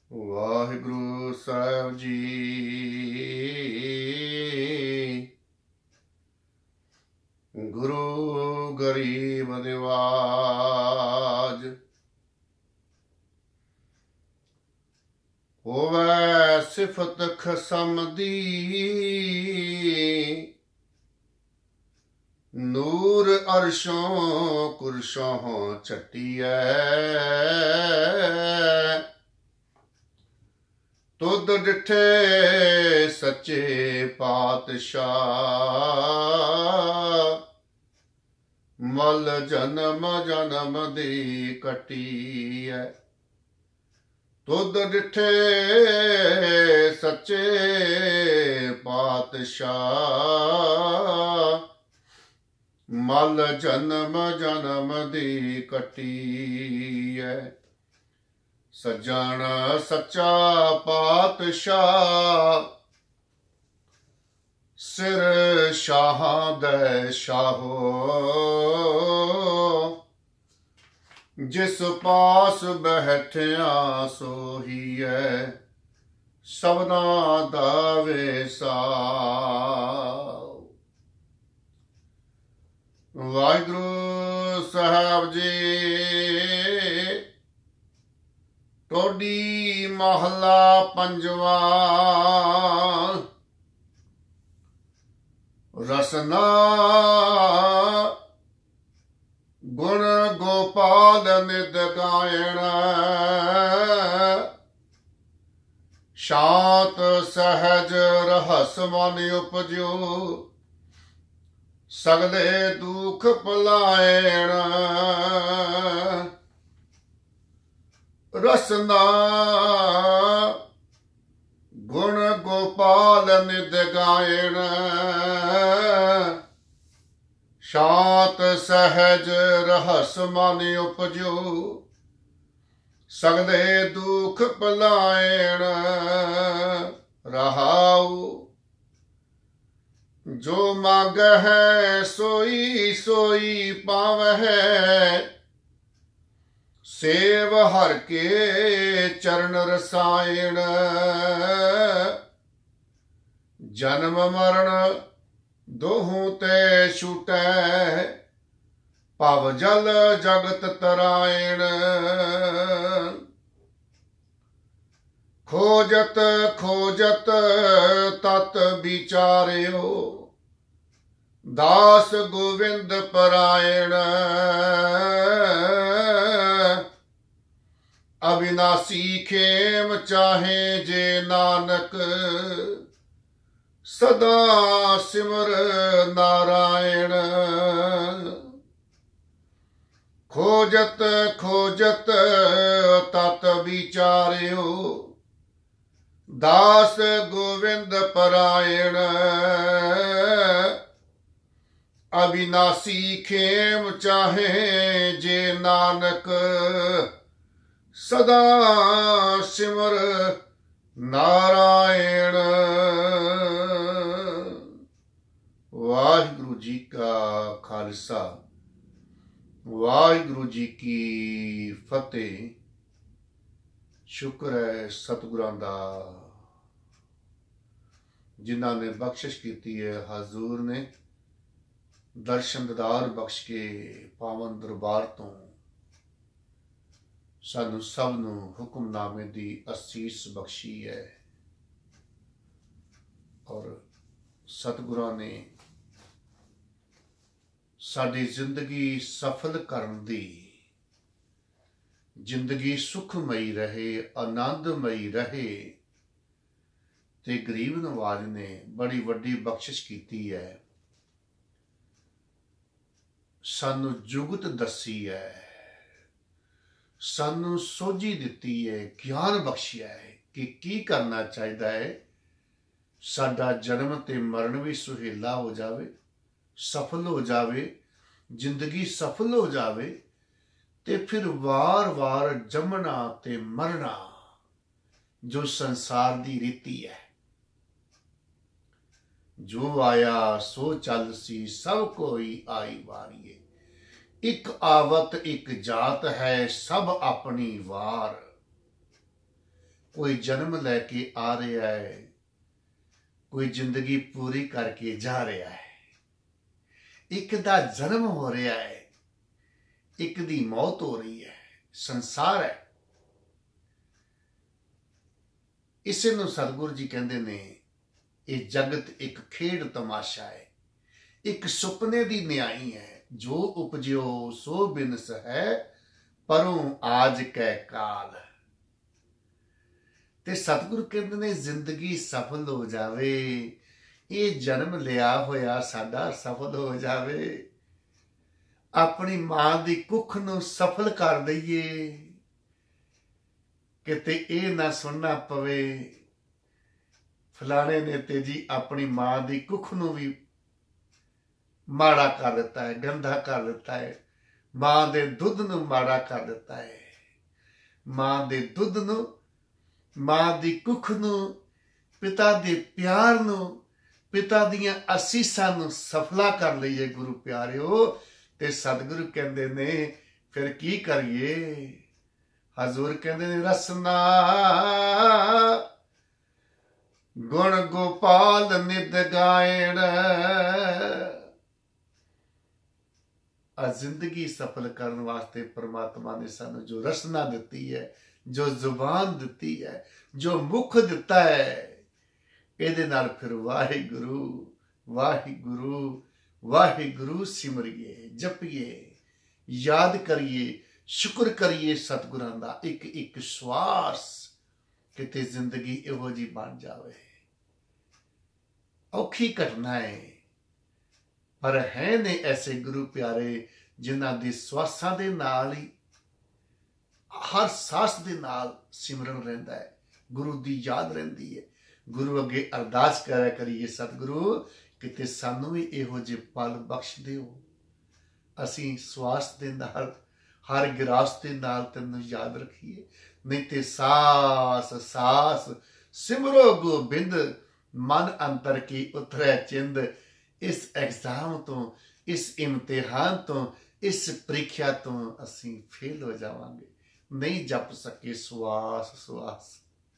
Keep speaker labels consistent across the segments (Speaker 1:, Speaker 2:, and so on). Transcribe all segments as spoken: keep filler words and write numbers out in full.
Speaker 1: ਵਾਹਿਗੁਰੂ ਸਾਹਿਬ ਜੀ। ਗੁਰੂ ਗਰੀਬ ਨਿਵਾਜ ਹੋਵੇ ਸਿਫਤ ਖਸਮ ਦੀ, ਨੂਰ ਅਰਸ਼ੋਂ ਕੁਰਸ਼ੋਂ ਛਟੀਐ। ਤੁਧ ਡਿਠੇ ਸੱਚੇ ਪਾਤਸ਼ਾਹ, ਮਲ ਜਨਮ ਜਨਮ ਦੀ ਕਟੀਐ। ਤੁਧ ਡਿਠੇ ਸੱਚੇ ਪਾਤਸ਼ਾਹ, ਮਲ ਜਨਮ ਜਨਮ ਦੀ ਕਟੀਐ। ਸੱਜਣ ਸੱਚਾ ਪਾਤਸ਼ਾਹ, ਸਿਰ ਸ਼ਾਹਾਂ ਦੇ ਸ਼ਾਹੋ। ਜਿਸ ਪਾਸ ਬੈਠਿਆ ਸੋਹੀਐ, ਸਭਨਾ ਦਾ ਵੇਸਾਉ। ਵਾਹਿਗੁਰੂ ਸਾਹਿਬ ਜੀ। ਟੋਡੀ ਮਹਲਾ ਪੰਜਵਾ। ਰਸਨਾ ਗੁਣ ਗੋਪਾਲ ਨਿਧ ਗਾਇਣ, ਸ਼ਾਂਤ ਸਹਿਜ ਰਹਸ ਮਨ ਉਪਜੋ। ਸਗਲੇ ਦੁਖ ਭੁਲਾਇਣ, ਰਸਨਾ ਗੁਣ ਗੋਪਾਲ ਨਿਧ ਗਾਇਣ, ਸ਼ਾਂਤ ਸਹਿਜ ਰਹਸ ਮਨ ਉਪਜੋ। ਸਗਲੇ ਦੁਖ ਭੁਲਾਇਣ ਰਹਾਉ। ਜੋ ਮੰਗਹਿ ਸੋਈ ਸੋਈ ਪਾਵਹਿ, ਸੇਵ ਹਰ ਕੇ ਚਰਨ ਰਸਾਇਣ। ਜਨਮ ਮਰਨ ਦੋਹੂੰ ਤੇ ਛੁਟੈ, ਭਵ ਜਲ ਜਗਤ ਤਰਾਇਣ। ਖੋਜਤ ਖੋਜਤ ਤਤ ਵਿਚਾਰਿਓ, ਦਾਸ ਗੋਵਿੰਦ ਪਰਾਇਣ। ਅਵਿਨਾਸੀ ਖੇਮ ਚਾਹੇ ਜੇ ਨਾਨਕ, ਸਦਾ ਸਿਮਰ ਨਾਰਾਇਣ। ਖੋਜਤ ਖੋਜਤ ਤਤ ਵਿਚਾਰਿਓ, ਦਾਸ ਗੋਵਿੰਦ ਪਰਾਇਣ। ਅਵਿਨਾਸੀ ਖੇਮ ਚਾਹੇ ਜੇ ਨਾਨਕ, ਸਦਾ ਸਿਮਰ ਨਾਰਾਇਣ। ਵਾਹਿਗੁਰੂ ਜੀ ਕਾ ਖਾਲਸਾ, ਵਾਹਿਗੁਰੂ ਜੀ ਕੀ ਫਤਿਹ। ਸ਼ੁਕਰ ਹੈ ਸਤਿਗੁਰਾਂ ਦਾ, ਜਿਨ੍ਹਾਂ ਨੇ ਬਖਸ਼ਿਸ਼ ਕੀਤੀ ਹੈ। ਹਜ਼ੂਰ ਨੇ ਦਰਸ਼ਨ ਦਿਦਾਰ ਬਖਸ਼ ਕੇ ਪਾਵਨ ਦਰਬਾਰ ਤੋਂ ਸਾਨੂੰ ਸਭ ਨੂੰ ਹੁਕਮਨਾਮੇ ਦੀ ਅਸੀਸ ਬਖਸ਼ੀ ਹੈ। ਔਰ ਸਤਿਗੁਰਾਂ ਨੇ ਸਾਡੀ ਜ਼ਿੰਦਗੀ ਸਫਲ ਕਰਨ ਦੀ, ਜ਼ਿੰਦਗੀ ਸੁਖਮਈ ਰਹੇ, ਆਨੰਦਮਈ ਰਹੇ, ਤੇ ਗਰੀਬ ਨਵਾਜ ਨੇ ਬੜੀ ਵੱਡੀ ਬਖਸ਼ਿਸ਼ ਕੀਤੀ ਹੈ। ਸਾਨੂੰ ਜੁਗਤ ਦੱਸੀ ਹੈ, ਸਾਨੂੰ ਸੋਝੀ ਦਿੱਤੀ ਹੈ, ਗਿਆਨ ਬਖਸ਼ਿਆ ਹੈ ਕਿ ਕੀ ਕਰਨਾ ਚਾਹੀਦਾ ਹੈ। ਸਾਡਾ ਜਨਮ ਤੇ ਮਰਨ ਵੀ ਸੁਹੇਲਾ ਹੋ ਜਾਵੇ, ਸਫਲ ਹੋ ਜਾਵੇ, ਜ਼ਿੰਦਗੀ ਸਫਲ ਹੋ ਜਾਵੇ, ਤੇ ਫਿਰ ਵਾਰ ਵਾਰ ਜੰਮਣਾ ਤੇ ਮਰਨਾ ਜੋ ਸੰਸਾਰ ਦੀ ਰੀਤੀ ਹੈ। ਜੋ ਆਇਆ ਸੋ ਚੱਲ ਸੀ, ਸਭ ਕੋਈ ਆਈ ਵਾਰੀਏ। ਇੱਕ ਆਵਤ ਇੱਕ ਜਾਤ ਹੈ, ਸਭ ਆਪਣੀ ਵਾਰ। कोई जन्म लैके आ रहा है, कोई जिंदगी पूरी करके जा रहा है। एक दा जन्म हो रहा है, एक दी मौत हो रही है। संसार है। इसे नूं सतगुरु जी कहंदे ने ये जगत एक खेड तमाशा है, एक सुपने दी न्याई है। जो उपजियो सो बिनस है, परों आज कै काल। ते सतगुरु कहंदे ने जिंदगी सफल हो जावे, ये जन्म लिया होया साडा सफल हो जावे। अपनी मां दी कुख नूं सफल कर दईए, किते ये ना सुनना पवे फलाने ने ते जी अपनी मां दी कुख नूं भी माड़ा कर दिता है, गंदा कर दिता है। मां दे दुध नूं माड़ा कर दिता है। मां दे दुध नूं, मां दी कुख नूं, पिता दे प्यार नूं, पिता दियां असीसां नूं सफला कर लईए गुरु प्यारिओ। ते सतगुरु कहंदे ने फिर की करिए। हजूर कहंदे ने रसना गुण गोपाल निध गायण। आ जिंदगी सफल करने वास्ते परमात्मा ने सानू जो रसना दिती है, जो जुबान दिती है, जो मुख दिता है, इहदे नाल फिर वाहिगुरु वाहिगुरु वाहिगुरु सिमरिए, जपिए, याद करिए, शुक्र करिए सतगुरां दा। एक एक श्वास किते जिंदगी इहो जी बन जावे। औखी घटना है, पर है ने ऐसे गुरु प्यारे जिन्हां दे श्वासां दे नाल ही हर सांस दे नाल सिमरन रहिंदा है, गुरु दी याद रहिंदी है। गुरु अगे अरदास करा करिए, सतगुरु किते सानू भी इहो जे पल बख्श दिओ। असीं श्वास दे नाल हर गिरास दे नाल तैनूं याद रखिए। नहीं ते सास सास सिमरो गोबिंद, मन अंतर की उतरै चिंद। इस एग्जाम तो, इस इम्तिहान तो, इस परीक्षा तो असीं फेल हो जावांगे, नहीं जप सके श्वास श्वास।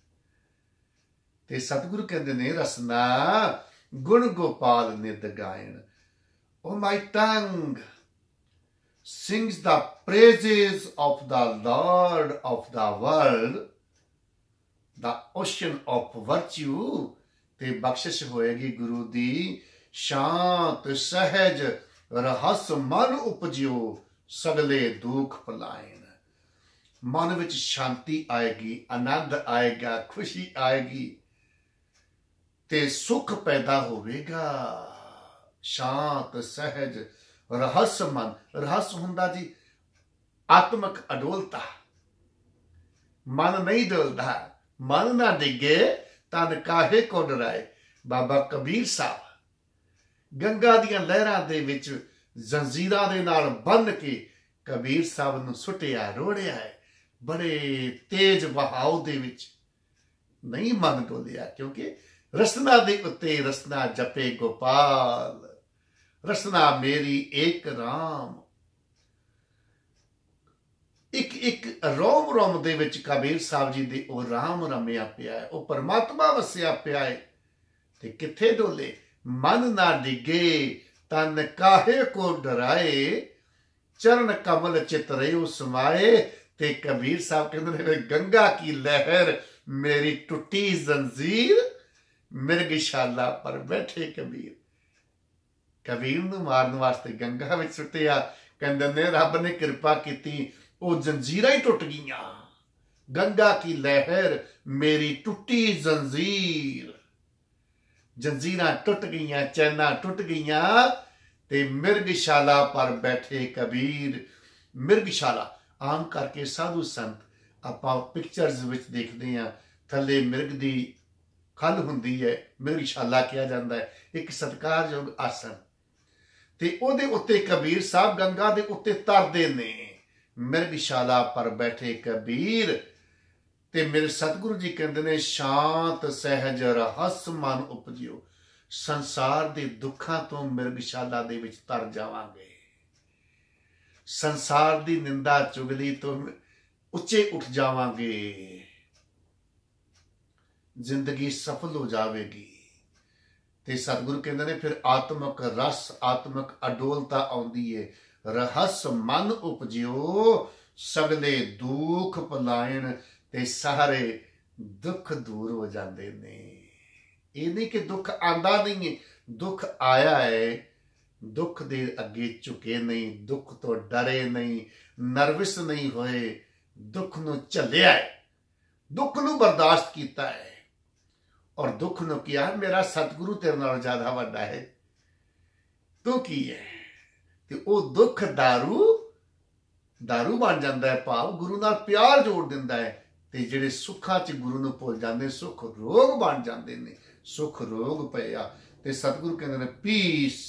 Speaker 1: ते सतगुरु कहंदे ने रसना गुण गोपाल निध गायन। Oh my tongue sings the praises of the Lord of the world, the ocean of virtue। ते बख्शिश होएगी गुरु दी। शांत सहज रहस मन उपजियो, सगले दुख पलायन। मन विच शांति आएगी, आनंद आएगा, खुशी आएगी, ते सुख पैदा होवेगा। शांत सहज रहस मन, रहस हुंदा जी आत्मक अडोलता। मन नहीं डोलदा, मन ना डिगे तन काहे को डराए। बाबा कबीर साहब गंगा दियां लहरां दे विच जंजीरां दे नाल बन के कबीर साहब नूं सुटिया रोड़िया है। बड़े तेज बहाव दे विच नहीं मन डोलिया, क्योंकि रसना दे उत्ते रसना जपे गोपाल, रसना मेरी एक राम। एक एक रोम रोम दे विच कबीर साहब जी दे ओ राम रमिया पिया है, ओ परमात्मा वसिया पिया है। ते किथे डोले, मन ना डिगे तन काहे को डराए। चरण कमल चित रहो समाए। ते कबीर साहब कहते हैं गंगा की लहर मेरी टूटी जंजीर, मिर्गशाला पर बैठे कबीर। कबीर नूं मारन वास्ते गंगा विच सुटिया, कहंदे ने रब ने कृपा की, वो जंजीरां ही टुट गईयां। गंगा की लहर मेरी टुटी जंजीर, जंजीरां टुट गईयां, चैना टुट गईयां। ते मिर्गशाला पर बैठे कबीर। मिर्गशाला आम करके साधु संत आपां पिक्चर्स विच देखदे हां, थल्ले मिर्ग दी खल हुंदी है, मिर्गशाला कहा जाता है, एक सत्कारयोग आसन। ते ओदे उत्ते कबीर साहब गंगा दे उत्ते तरदे ने। मिर्गशाला पर बैठे कबीर। ते मेरे सतगुरु जी कहते ने शांत सहज रहस मन उपजियो। संसार दे दुखां तो मिर्गशाला दे विच तर जावांगे। संसार दी निंदा चुगली तो उच्चे उठ जावांगे। जिंदगी सफल हो जाएगी। ते सतगुरु कहते ने फिर आत्मक रस आत्मक अडोलता आउंदी है। रहस मन उपजियो सगले दुख पलायन ते सारे दुख दूर हो जाते ने। ये नहीं कि दुख आंदा नहीं है, दुख आया है, दुख दे अगे झुके नहीं, दुख तो डरे नहीं, नर्वस नहीं होए, दुख नूं झल्लिया है, दुख नूं बर्दाश्त किया है और दुख नूं किया मेरा सतगुरु तेरे नालों ज्यादा वड्डा है, तू की है। ते ओ दुख दारू दारू बन जाता है, भाव गुरु नाल प्यार जोड़ दिंदा है। ते जिहड़े सुखां च गुरु नूं भुल जांदे सुख रोग बन जाते ने, सुख रोग पे आ। ते सतगुरु कहंदे ने peace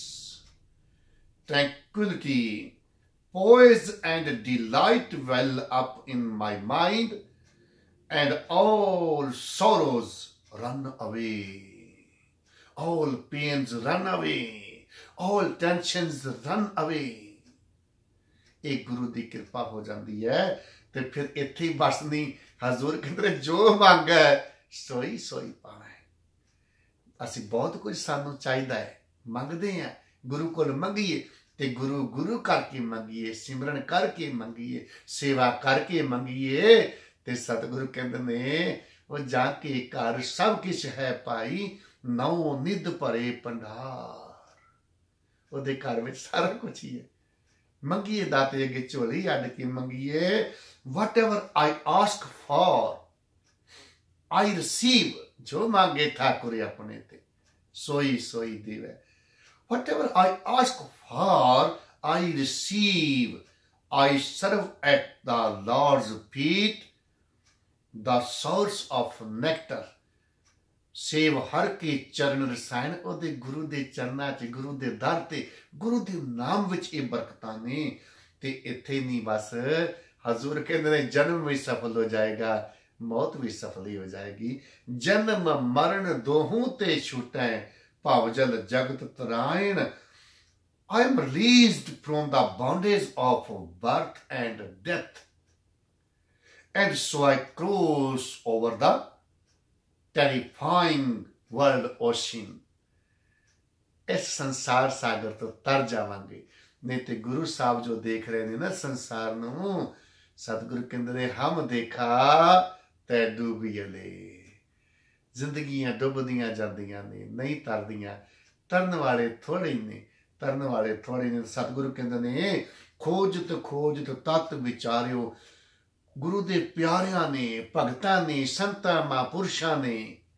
Speaker 1: tranquility, poise and delight well up in my mind, and all sorrows run away, all pains run away, all tensions run away। एक गुरु की कृपा हो जाती है तो फिर इत्थे ही बस नहीं। हजूर कहते जो मंग है सोई सोई पाना है। असी बहुत कुछ सानू चाहिदा है, मंगते हैं, गुरु कोल मंगीए ते गुरु गुरु करके मंगीए, सिमरन करके मंगीए, सेवा करके मंगीए। ते सतगुरु कहते ने वो जाके घर सब किश है पाई, नौ निध भरे भंडार। वो घर में सारा कुछ ही है। मंगीए दाते अगे झोली अड के मंगीए। Whatever I ask for I receive, जो मांगे ठाकुर अपने ते सोई सोई देवे। Whatever I ask for, I receive. I serve at the Lord's feet, the source of nectar. सेव हर के चरण रसायन ओदे गुरु दे चरना च, गुरु दे दर ते, गुरु दे नाम विच ये बरकतां ने। ते इत्थे नहीं बस, हजूर कहंदे ने जन्म भी सफल हो जाएगा, मौत भी सफल ही हो जाएगी। जन्म मरण दोहूं ते छूटै, भावजल जगत तरायण। I am released from the bondage of birth and death, and so I cross over the terrifying world ocean। इस संसार सागर तो तर जावांगे। नहीं तो गुरु साहब जो देख रहे ने ना संसार नूं, सतगुरु कहंदे ने हम देखा तै डूबियले। जिंदगियां डुबदियां जांदियां ने, नहीं तरदियां। तरन वाले थोड़े ने, तरन वाले थोड़े ने। सतगुरु कहंदे ने खोजत खोजत तत विचारियो। गुरु दे प्यारियां ने, भगतां ने, संतां महापुरुषां ने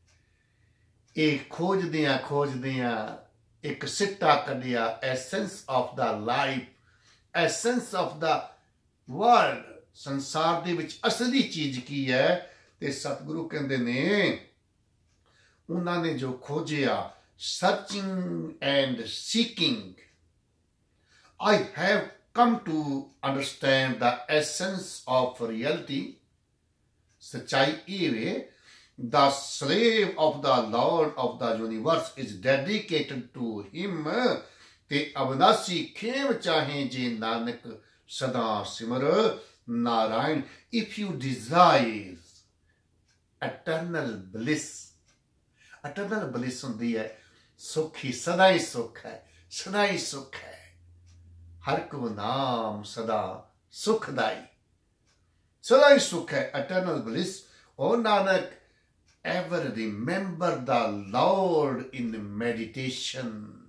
Speaker 1: एक खोजदियां खोजदियां एक सिट्टा कढिया। Essence of the life, essence of the world. संसार दे विच असली चीज की है? ते सतगुरु कहंदे ने उन्होंने जो खोजिया, searching and seeking, I have come to understand the essence of reality. सच्चाई ये वे, the slave of the lord of the universe is dedicated to him. ते अविनाशी खेम चाहे जे नानक सदा सिमर Narayan. If you desire eternal bliss, eternal bliss होंदी है सुख ही, सदा ही सुख है, सदा ही सुख है। हर को नाम सदा सुखदाई, सदा ही सुख है, eternal bliss. Oh Nanak ever remember the lord in meditation.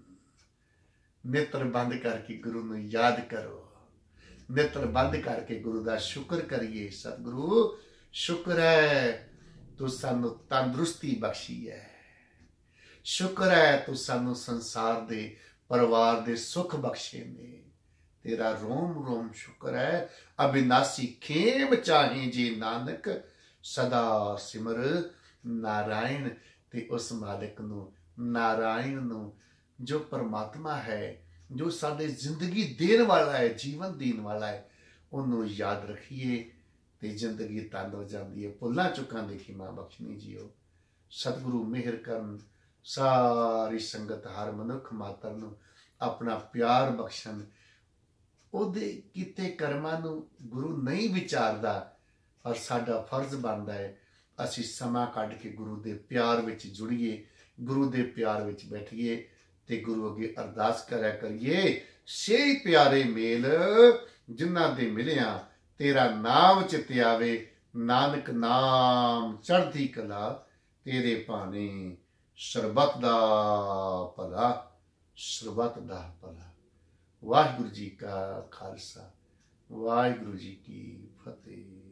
Speaker 1: नेत्र बंद करके गुरु नूं याद करो, नेत्र बंद करके गुरु का शुक्र करिए। सतगुरु शुक्र है तू सानू तंदुरुस्ती बख्शी है, शुक्र है तू सानू संसार दे परिवार दे सुख बख्शे ने। तेरा रोम रोम शुक्र है। अविनाशी खेम चाहे जे नानक सदा सिमर नारायण। ते उस मालिक नू, नारायण नू, जो परमात्मा है, जो साडे जिंदगी देन वाला है, जीवन देन वाला है, उन्होंने याद रखिए ते जिंदगी तंद हो जाती है। भुल्लां चुकां दी खिमा बख्शनी जियो। सतगुरु मेहर करन, सारी संगत हर मनुख मातर नूं अपना प्यार बख्शन। ਉਹਦੇ ਕੀਤੇ ਕਰਮਾਂ ਨੂੰ गुरु नहीं विचारदा, और साडा फर्ज बनता है ਅਸੀਂ ਸਮਾਂ ਕੱਢ ਕੇ ਗੁਰੂ ਦੇ ਪਿਆਰ ਵਿੱਚ ਜੁੜੀਏ, ਗੁਰੂ ਦੇ ਪਿਆਰ ਵਿੱਚ ਬੈਠੀਏ ਤੇ ਗੁਰੂ ਅੱਗੇ ਅਰਦਾਸ ਕਰਿਆ ਕਰੀਏ, ਸੇ ਪਿਆਰੇ ਮੇਲ ਜਿਨ੍ਹਾਂ ਦੇ ਮਿਲਿਆ ਤੇਰਾ ਨਾਮ ਚਿਤ ਆਵੇ, ਨਾਨਕ ਨਾਮ ਚੜ੍ਹਦੀ ਕਲਾ ਤੇਰੇ ਭਾਣੇ, ਸਰਬੱਤ ਦਾ ਭਲਾ ਸਰਬੱਤ ਦਾ ਭਲਾ। ਵਾਹਿਗੁਰੂ ਜੀ ਕਾ ਖਾਲਸਾ, ਵਾਹਿਗੁਰੂ ਜੀ ਕੀ ਫਤਿਹ।